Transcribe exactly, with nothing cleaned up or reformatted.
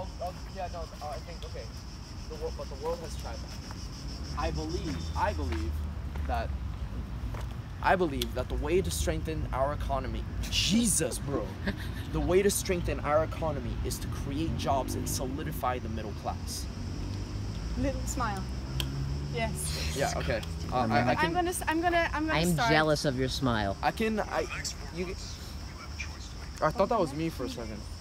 I'll, I'll, yeah, no, uh, I think, okay, the world, but the world has tried that. I believe, I believe that, I believe that the way to strengthen our economy, Jesus, bro, the way to strengthen our economy is to create jobs and solidify the middle class. Little smile. Yes. Yeah, okay. Uh, I, I can, I'm gonna, I'm gonna, I'm gonna I'm start. jealous of your smile. I can, I, you, I thought that was me for a second.